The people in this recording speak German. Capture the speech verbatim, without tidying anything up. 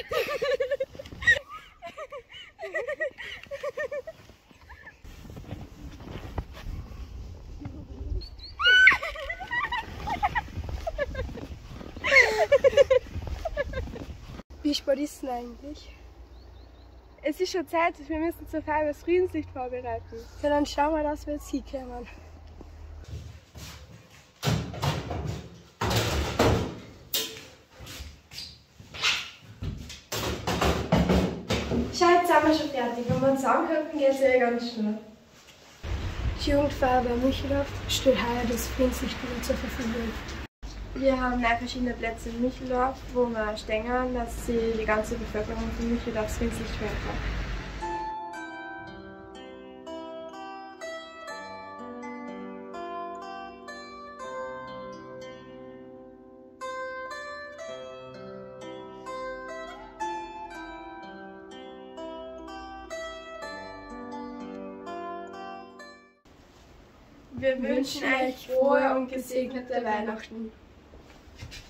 Wie spät ist es denn eigentlich? Es ist schon Zeit, wir müssen zur Feier das Friedenslicht vorbereiten. Ja, dann schauen wir, dass wir jetzt hinkommen. Schau, jetzt sind wir schon fertig. Wenn wir uns angucken, geht es ja ganz schnell. Die Jugendfeuerwehr Micheldorf stellt heuer das Friedenslicht wieder zur Verfügung. Wir haben neun verschiedene Plätze in Micheldorf, wo wir stehen, dass sie die ganze Bevölkerung von Micheldorf das Friedenslicht hören kann. Wir wünschen euch frohe und gesegnete Weihnachten.